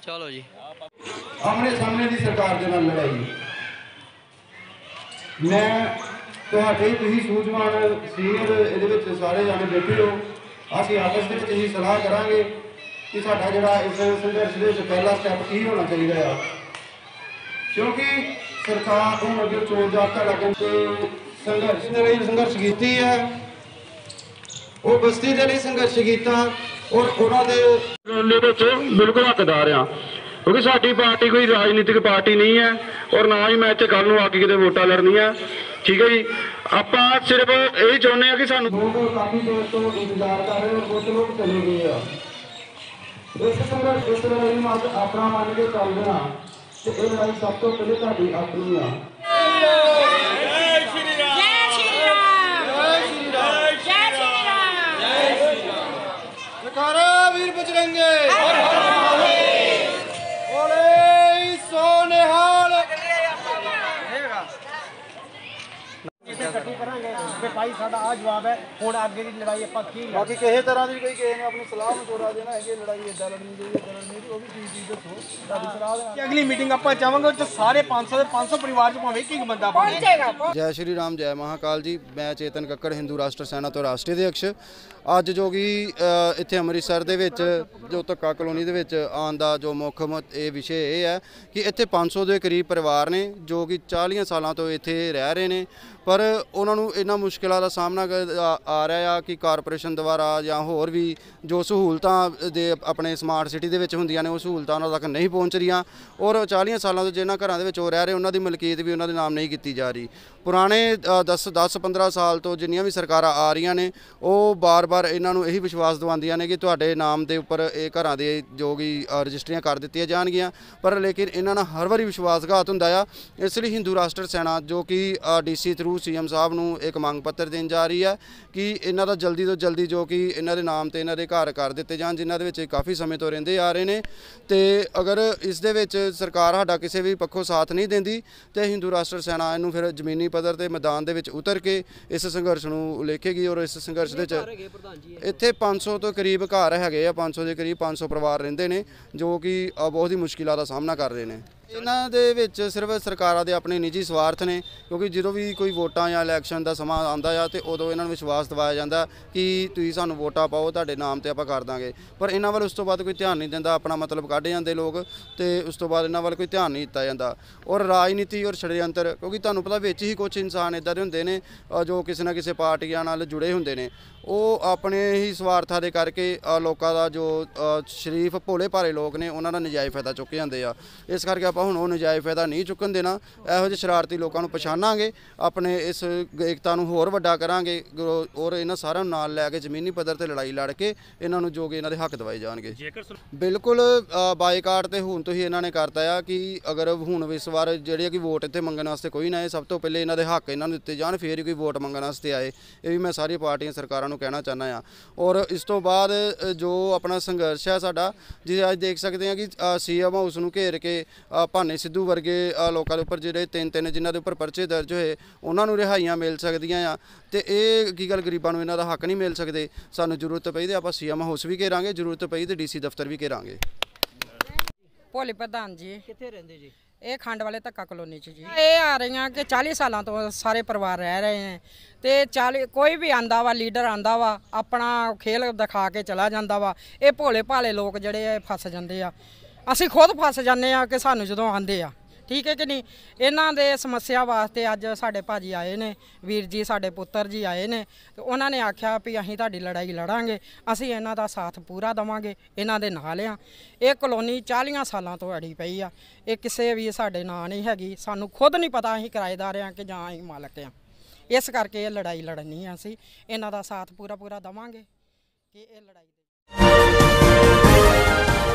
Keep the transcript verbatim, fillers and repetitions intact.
चलो जी आमने सामने की सरकार के नाल लड़ाई मैं तुहाडे तुसीं सूझवान सीनियर इहदे विच सारे जाने बैठे हो असीं आपस दे विच ही सलाह करांगे कि साडा जिहड़ा इस संघर्ष दे विच पहला स्टैप की होना चाहिए है क्योंकि सरकार हुण अगे चोण जाब्ता लगन ते संघर्ष दे लई संघर्ष कीती है वो बस्ती दे लई संघर्ष कीता और उन्हां दे बिल्कुल हकदार आ क्योंकि साडी पार्टी कोई राजनीतिक पार्टी नहीं है और ना ही मैं इत्थे कल नूं आके किते वोटां लड़नी है। ठीक है जी आपां सिर्फ यही चाहुंदे आ कि सानूं लोग काफ़ी देर तो इंतजार कर रहे और कुछ लोग चले गए आ इस संघर्ष इस लड़ाई नूं अस अपना मन के चलदे हां ते इह लड़ाई सब तो पहले तुहाडी अपनी आ। वीर बजरंगे भाई साडा आ जवाब है हुण अगे दी लड़ाई आपां की बाकी किसी तरह की कोई किसी ने अपनी सलाह में तोड़ा देना है कि लड़ाई इदा लड़नी चाहिए लड़नी वो भी चीज़ चीज़ दसो साडी सलाह दे अगली मीटिंग आपां चाहांगे उस सारे पाँच सौ पाँच सौ परिवार च भावें एक बंदा पहुंचेगा। जय श्री राम जय महाकाल जी मैं चेतन कक्कड़ हिंदू राष्ट्र सेना तो राष्ट्रीय अध्यक्ष अज जो कि इत्थे अमृतसर दे विच जो धक्का कलोनी दे विच आउण दा जो मुख ये विषय ये है कि इत्थे पाँच सौ के करीब परिवार ने जो कि चालीस सालों तो इत्थे रह रहे हैं पर उन्होंने इन्हां मुश्किलों का सामना आ रहा है कि कारपोरेशन द्वारा या होर भी जो सहूलतां दे अपने स्मार्ट सिटी दे विच हुंदियां ने वो सहूलतां उन्हां तक नहीं पहुँच रही और चालीस सालों तो जिन्हां घरां दे विच रह रहे उन्हां दी मलकीयत भी उन्हां दे नाम नहीं की जा रही। पुराने दस दस पंद्रह साल तो जिन्नियां भी सरकारां आ रही ने वो बार बार इन्हां नूं यही विश्वास दवांदियां ने कि तुहाडे नाम के उपर ये घरां दे जो कि रजिस्ट्रियां कर दित्तियां जाणगियां पर लेकिन इन्हां नाल हर वारी विश्वासघात हुंदा आ। इसलिए हिंदू राष्ट्र सेना जो कि D C through C M साहब नूं एक मंग पत्र देन जा रही है कि इन्हां दा जल्दी तो जल्दी जो कि इन्हां दे नाम ते इन्हां दे घर कर दित्ते जाण जिन्हां दे विच काफ़ी समय तो रहिंदे आ रहे ने ते अगर इस दे विच सरकार साडा किसी भी पक्षों साथ नहीं देंदी तो हिंदू राष्ट्र सेना इनू फिर जमीनी पद्धर ते मैदान दे विच उतर के इस संघर्ष नूं उलेखेगी और इस संघर्ष दे इत्थे पाँच सौ तो करीब घर हैगे आ पाँच सौ के करीब पाँच सौ परिवार रहिंदे ने जो कि बहुत ही मुश्किलों का सामना कर रहे हैं। इन्हां दे विच सिर्फ सरकारां दे अपने निजी स्वार्थ ने क्योंकि जो भी कोई वोटां या इलैक्शन का समा आंदा आ तो उदों इन्हां नूं विश्वास दवाया जाता कि तुसीं सानूं वोटां पाओ तुहाडे नाम ते आपां कर दांगे पर इन्हां वल उस तो बाद कोई ध्यान नहीं दिंदा अपना मतलब कढ जांदे लोग तो उस तो बाद इन्हां वल कोई ध्यान नहीं दित्ता जांदा। और राजनीति और षड्यंत्र क्योंकि तुहानूं पता विच ही कुछ इंसान इदां दे हुंदे ने जो किसी ना किसी पार्टियां नाल जुड़े हुंदे ने वो अपने ही स्वार्थां दे करके लोकां दा जो शरीफ भोले भारे लोग ने उन्हां दा नजायज़ फायदा चुक जांदे आ। इस करके आपां हुण वो नजायज़ फायदा नहीं चुकन देना इहो ਜਿਹੇ शरारती लोगों को पछाणांगे अपने इस एकता नूं होर वड्डा करांगे और इन्हां सारिਆਂ ਨੂੰ ਨਾਲ ਲੈ ਕੇ ਜ਼ਮੀਨੀ ਪੱਧਰ ਤੇ ਲੜਾਈ ਲੜ ਕੇ ਇਹਨਾਂ ਨੂੰ ਜੋ ਕਿ ਇਹਨਾਂ ਦੇ ਹੱਕ ਦਿਵਾਏ ਜਾਣਗੇ। ਬਿਲਕੁਲ ਬਾਈਕਾਟ ਤੇ ਹੁਣ ਤੋਂ ਹੀ ਇਹਨਾਂ ਨੇ ਕਰਤਾ ਆ ਕਿ ਅਗਰ ਹੁਣ ਇਸ ਵਾਰ ਜਿਹੜੇ ਕਿ ਵੋਟ ਇੱਥੇ ਮੰਗਣ ਵਾਸਤੇ ਕੋਈ ਨਾ ਆਏ ਸਭ ਤੋਂ ਪਹਿਲੇ ਇਹਨਾਂ ਦੇ ਹੱਕ ਇਹਨਾਂ ਨੂੰ ਦਿੱਤੇ ਜਾਣ ਫਿਰ ਹੀ ਕੋਈ ਵੋਟ ਮੰਗਣ ਵਾਸਤੇ ਆਏ ਇਹ ਵੀ ਮੈਂ ਸਾਰੀਆਂ ਪਾਰਟੀਆਂ ਸਰਕਾਰਾਂ ਨੂੰ ਕਹਿਣਾ ਚਾਹੁੰਦਾ ਆ। और इस तो बाद जो अपना संघर्ष है साडा जी अज देख सकते हैं कि सी एम हाउस नूं घेर के भाने सिद्धू वर्गे लोगों के उपर जिहड़े तीन तीन जिन्हां दे उपर परचे दर्ज होए उन्हां नूं रिहाइयां मिल सकदियां आ ते इह की गल गरीबां नूं इन्हां दा हक नहीं मिल सकदे। सानूं जरूरत पई ते आपां सी एम हाउस भी घेरांगे जरूरत पई ते डी सी दफ्तर भी घेरांगे। भोले प्रधान जी कित्थे रहिंदे जी ये खंड वाले धक्का कलोनी च जी ये आ रही हैं कि चालीस सालों तो सारे परिवार रह रहे हैं तो चाली कोई भी आंदा वा लीडर आंदा वा अपना खेल दिखा के चला जाता वा ये भोले भाले लोग जड़े फस जाते आ असी खुद फस जाने कि सानू जो आंदे आ ठीक है कि नहीं। इन्हां दे समस्या वास्ते अज साडे भाजी आए ने वीर जी साडे पुत्तर जी आए ने तो उन्होंने आख्या भी असीं तुहाडी लड़ाई लड़ांगे असीं इन्हां दा साथ पूरा देवांगे इन्हां दे नाल आ। ये कलोनी चालीस सालों तो अड़ी पई आ ये किसी भी साडे नां नहीं हैगी सानू खुद नहीं पता असीं किराएदार आ कि जां असीं मालक आ इस करके ये लड़ाई लड़नी है असीं इन्हां दा साथ पूरा पूरा देवांगे कि ये लड़ाई